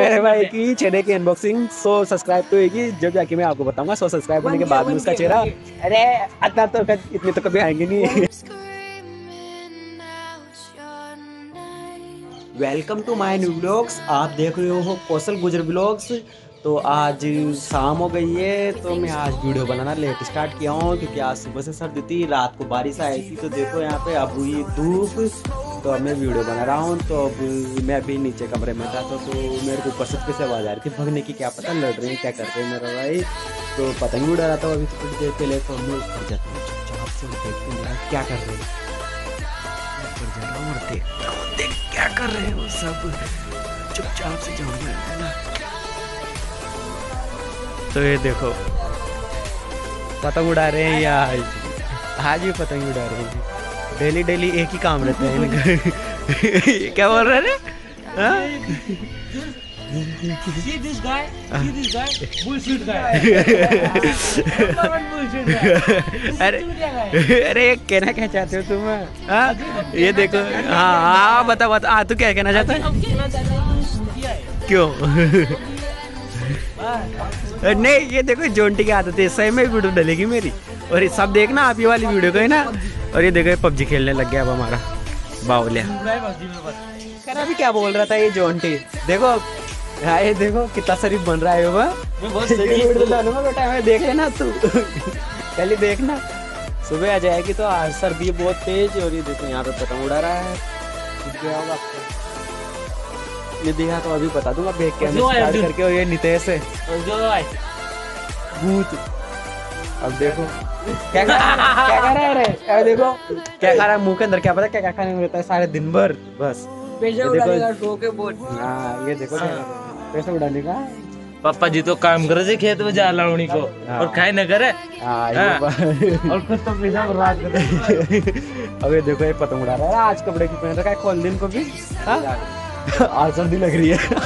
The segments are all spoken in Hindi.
मेरे भाई की छेड़े की अनबॉक्सिंग 100 सब्सक्राइब तो होगी, जब जाके मैं आपको बताऊंगा 100 सब्सक्राइब होने के बाद में उसका चेहरा। अरे इतना तो इतने तो कभी आएंगे नहीं। Welcome to my new vlogs. आप देख रहे हो कौशल गुजर व्लॉग्स। तो आज शाम हो गई है, तो मैं आज वीडियो बनाना लेट स्टार्ट किया हूँ क्योंकि आज सुबह से सर्दी थी, रात को बारिश आई थी। तो देखो यहाँ पे अब हुई धूप, तो अब मैं वीडियो बना रहा हूँ। तो अब मैं अभी नीचे कमरे में था, तो मेरे को ऊपर से आवाज़ आ रही थी भगने की, क्या पता लड़ रहे हैं क्या कर रहे हैं मेरा भाई। तो पतंग उड़ा रहा था अभी तो कुछ देर पहले। तो मैं ऊपर जाता हूँ चुपचाप से, देखते हैं क्या कर रहे हैं। ऊपर जा रहा हूँ और देखता हूँ देख क्या कर रहे हो सब, चुपचाप से जाऊँगा है ना। तो ये देखो पतंग उड़ा रहे हैं या आज भी पतंग उड़ा रहे हैं। डेली डेली एक ही काम रहता है इनका। क्या बोल रहे हैं? See this guy? See this guy? Bullshit guy. Bullshit guy. अरे कहना क्या चाहते हो तुम? हाँ ये देखो, हाँ बता बता, हाँ तू क्या कहना चाहता है? क्यों? नहीं ये देखो जोंटी की आदत है, सही में वीडियो डलेगी मेरी। और ये सब देखना आप ये वाली वीडियो को है ना। और ये देखो पबजी खेलने लग गया अब हमारा बावलिया। कहना भी क्या बोल रहा था ये जोंटी, देखो हाँ ये देखो कितना शरीफ बन रहा है वो। बेटा मैं देख लेना तू कल ही देखना, सुबह आ जाएगी। तो आज सर्दी बहुत तेज। और ये देखो यहाँ पे पतंग उड़ा रहा है, ये देखा तो अभी बता दूंगा देख के स्टार्ट करके। और ये नितेश है भूत। अब देखो क्या खा रहा है रे, अरे देखो क्या खा रहा है मुंह के अंदर, क्या पता क्या खाने में रहता है सारे दिन भर बस। ये देखो हाँ ये देखो पैसे उड़ाने का। पापा जी तो काम करे थे खेत में जा लावणी को और खाए न करे और खुद तो पैसा बर्बाद करे। अब ये देखो ये पतंग उड़ा रहा है, आज कपड़े की पहन रखा है खोल दिन को भी। आज सर्दी लग रही है।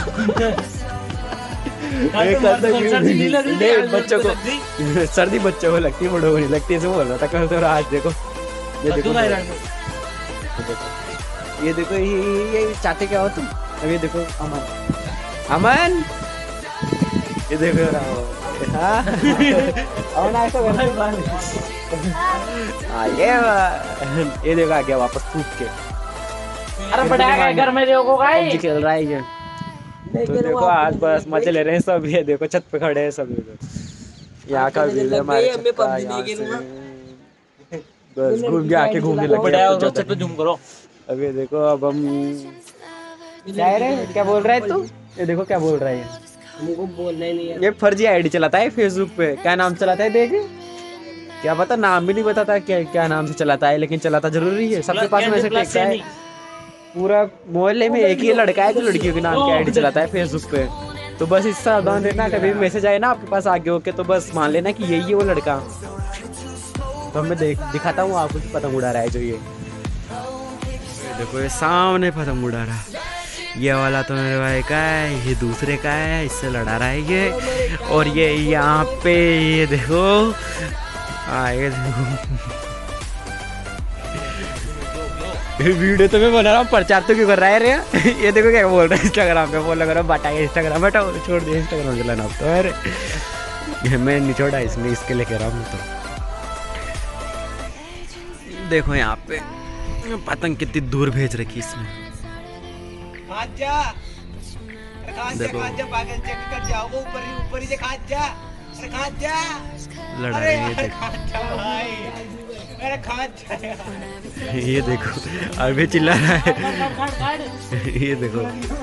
बच्चों को सर्दी बच्चों को लगती है, बड़ों को नहीं लगती, ऐसे बोल रहा था कल। तो आज देखो ये देखो ये चाहते क्या हो तुम। अब ये देखो अमन अमन ये देखो ये देखो आ गया वापस टूट के। अरे बड़ा घर में देखो गाइस खेल रहा है ये। तो देखो आज बस मजे ले रहे हैं सब। ये देखो छत पे खड़े हैं सब, यहाँ का व्यू है हमारे छत का। यहाँ से बस घूम के आके घूमने लग गए छत पे जूम करो। अब ये देखो अब हम क्या बोल रहा है तू? ये देखो क्या बोल रहा है, हमको बोलना ही नहीं है। ये फर्जी आईडी चलाता है फेसबुक पे। क्या नाम चलाता है देख, क्या पता नाम भी नहीं बताता क्या नाम से चलाता है, लेकिन चलाता जरूरी है। सबके पास मैसेज टेक्स्ट है, पूरा मोहल्ले में एक ही लड़का है जो लड़कियों के नाम की आईडी चलाता है फेसबुक पे। तो बस इससे सावधान रहना, कभी भी मैसेज आए ना आपके पास आगे होके तो बस मान लेना कि यही है वो लड़का। तो मैं दिखाता हूँ आपको पतंग उड़ा रहा है जो ये देखो ये सामने पतंग उड़ा रहा है। ये वाला तो मेरे भाई का है, ये दूसरे का है, इससे लड़ा रहा है ये। और ये यहाँ पे ये देखो ये देखो वीडियो तो मैं बना रहा हूँ, प्रचार तो क्यों कर रहा है रे। ये देखो क्या बोल रहा है इंस्टाग्राम पे, बोल लगा बाटा इंस्टाग्राम बेटा छोड़ दिया इंस्टाग्राम चलाना अब तो। अरे मैं नहीं छोड़ा इसमें, इसके लिए कह रहा हूँ। तो देखो यहाँ पे पतंग कितनी दूर भेज रखी इसमें। देखो लड़ा रही है ये देखो अभी चिल्ला रहा है। ये देखो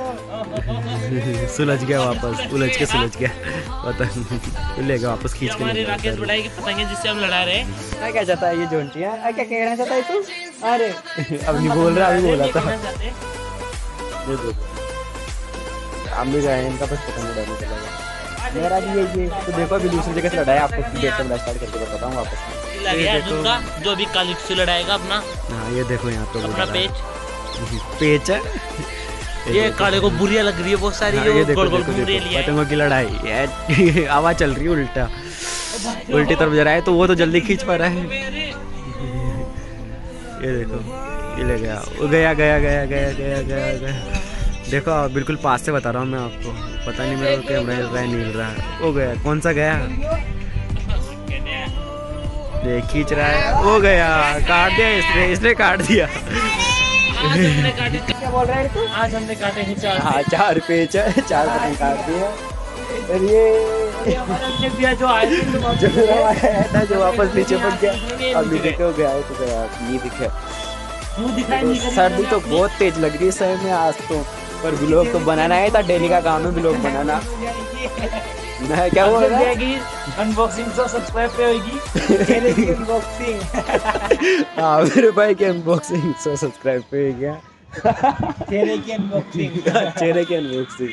सुलझ गया वापस, उलझ के सुलझ गया पतंग ले गया वापस खींच के। हमारे राकेश बढ़ाई की पतंग है जिससे हम लड़ा रहे हैं। क्या चाहता है ये जोंटी है, क्या कहना चाहता है तू? अरे अब नहीं बोल रहा, अभी बोला था। ये देखो हम भी गए इनका बस पतंग उड़ाने चला गया। मेरा भी यही है। तो देखो अभी दूसरी जगह से लड़ाया, आपको डेट में स्टार्ट करके बताता हूँ वापस में। जो अभी कल से लड़ाएगा अपना। हाँ ये देखो यहाँ पे अपना पेच है। ये काले को बुरिया लग रही है बहुत सारी। हाँ, ये देखो पतंगों की लड़ाई आवाज चल रही है उल्टी तरफ जा रहा है, तो वो तो जल्दी खींच पा रहा है। ये देखो ये ले गया, गया गया गया गया गया गया गया देखो बिल्कुल पास से बता रहा हूँ मैं आपको, पता नहीं मेरे को कैमरा हिल रहा है नहीं हिल रहा है। वो गया, कौन सा गया? ये खींच रहा है, वो गया, काट दिया इसने काट दिया। क्या बोल रहा है तू? आज हमने काटे हैं 4। हाँ 4 पेच है, 4 पतंग काट दिए। और ये दिया जो आए थे जो वापस नीचे पड़ गया, अब नीचे क्यों गया है तो नहीं दिखे। सर्दी तो बहुत तेज लग रही है शहर में आज तो, पर ब्लॉग तो बनाना है था, डेली का काम है ब्लॉग बनाना। मैं क्या बोल रहा है, अनबॉक्सिंग 100 सब्सक्राइब पे होगी। अनबॉक्सिंग हाँ मेरे भाई की अनबॉक्सिंग 100 सब्सक्राइब पे हो गया। चेहरे की अनबॉक्सिंग, चेहरे की अनबॉक्सिंग,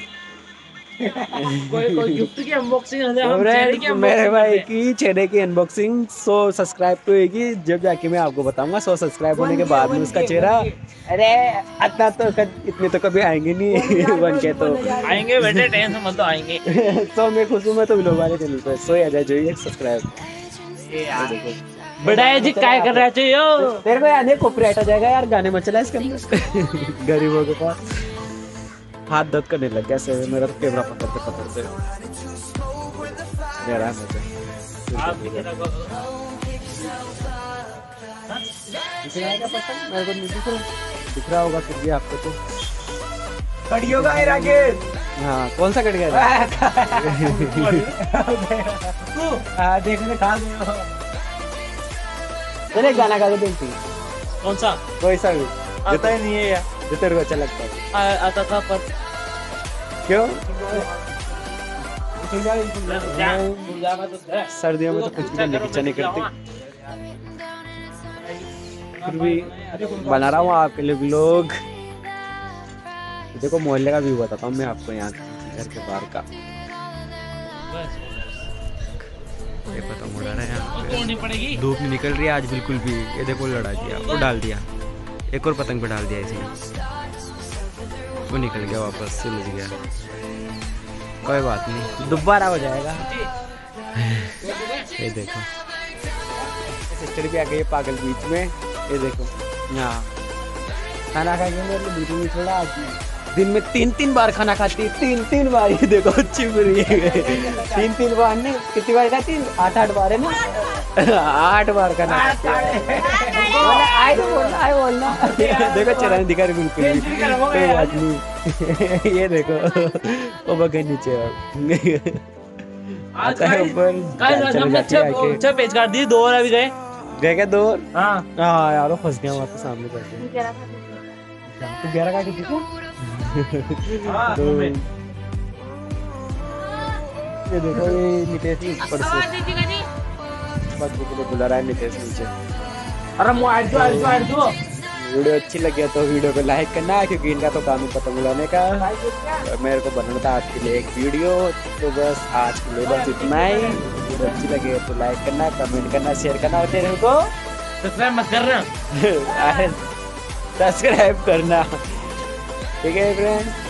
कोई गिफ्ट की अनबॉक्सिंग है, हम चेहरे की मेरे भाई की चेहरे की अनबॉक्सिंग 100 सब्सक्राइब पे होगी, जब जाके मैं आपको बताऊंगा 100 सब्सक्राइब होने के बाद में उसका चेहरा। अरे इतना तो इतने तो कभी आएंगे नहीं, 1K तो आएंगे बेटे, टेंशन मत लो, आएंगे। 100 में खुश हूँ मैं तो व्लॉग वाले चैनल पे 100 आ जाए जो ये सब्सक्राइब। बड़ा जी क्या कर रहा है तेरे को यार कॉपीराइट आ जाएगा यार, गाने मत चला इसके अंदर। गरीबों के पास हाथ दर्द करने लग गया से मेरा तो कैमरा पकड़ते मेरे को नहीं दिख रहा होगा फिर भी आपको तो कट होगा राकेश। हाँ कौन सा कट गया? देखने खा चले गाना गा के देखती। कौन सा? कोई सा भी आता ही नहीं है यार, जो तेरे को अच्छा लगता है। आता था पर क्यों? सर्दियों में तो कुछ भी करने की इच्छा नहीं करती, फिर भी बना रहा हूँ आपके लिए व्लॉग। देखो मोहल्ले का व्यू बताता हूँ मैं आपको, यहाँ घर के बाहर का। ये पतंग उड़ा रहा है यहाँ पे, धूप नहीं निकल रही है आज बिल्कुल भी। ये देखो लड़ा दिया, वो डाल दिया, एक और पतंग पे डाल दिया इसने, वो निकल गया वापस, सुलझ गया। कोई बात नहीं, दोबारा हो जाएगा। ये देखो सिस्टर भी आ गई पागल बीच में। ये देखो यहाँ खाना खाएंगे मेरे बीच में थोड़ा आती, दिन में 3-3 बार खाना खाती है, 3-3 बार। ये देखो अच्छी बुरी 3-3 बार नहीं, कितनी बार खाती? 8-8 बार है ना, 8 बार खाना आए बोलना। देखो चेहरा दिखा रही बिल्कुल, कोई बात नहीं। ये देखो वो बगैर नीचे आता है ऊपर, चले जाती है आके। पेज काट दिए, 2 और अभी गए क्या 2? हाँ यार फंस गया वहाँ पे सामने बैठे। तो 11 का किसी को तो ये देखो ये नितेश ऊपर से बच्चों को बुला रहा है नितेश नीचे। अरे मोबाइल दो। वीडियो अच्छी लगी तो वीडियो को लाइक करना, क्योंकि इनका तो काम ही पतंग उड़ाने का, और मेरे को बनाना था आपके लिए एक वीडियो। तो बस आज के लिए बस इतना ही। वीडियो अच्छी लगे तो लाइक करना, कमेंट करना, शेयर करना, और चैनल को सब्सक्राइब मत करना, सब्सक्राइब करना। ठीक है फ्रेंड।